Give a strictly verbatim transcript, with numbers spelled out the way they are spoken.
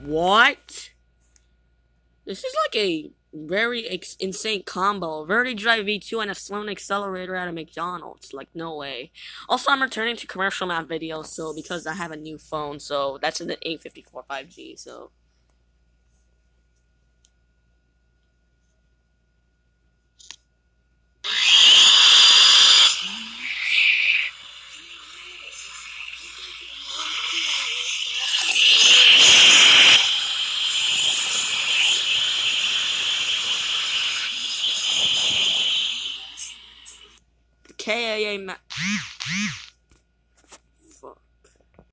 What? This is like a very ex insane combo. VERDEDRI V two and a Sloan Xlerator at a McDonald's. Like, no way. Also, I'm returning to commercial map videos, so because I have a new phone, so that's in the eight fifty-four five G, so. K A A